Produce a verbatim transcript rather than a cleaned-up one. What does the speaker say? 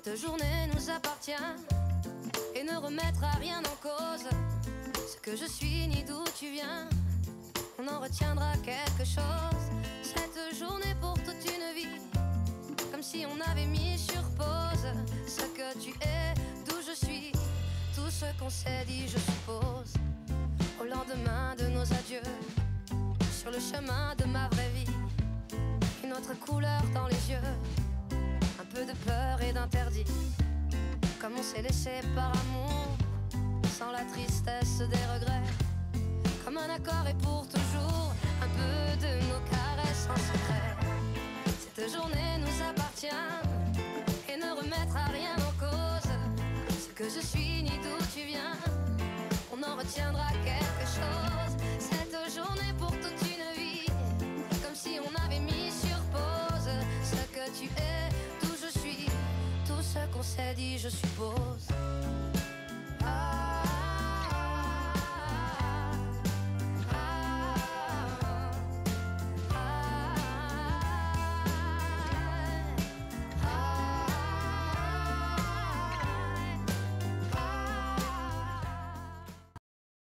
Cette journée nous appartient et ne remettra rien en cause. Ce que je suis ni d'où tu viens, on en retiendra quelque chose. Cette journée pour toute une vie, comme si on avait mis sur pause ce que tu es, d'où je suis, tout ce qu'on s'est dit je suppose. Au lendemain de nos adieux, sur le chemin de ma vraie vie, une autre couleur dans les yeux, un peu de peur et d'interdit, comme on s'est laissé par amour, sans la tristesse des regrets, comme un accord et pour toujours, un peu de nos caresses en secret. Cette journée nous appartient et ne remettra rien en cause. Ce que je suis ni d'où tu viens, on en retiendra quelque chose. Cette journée pour toute une vie, comme si on avait mis sur pause ce que tu es, d'où je suis, tout ce qu'on s'est dit je suppose.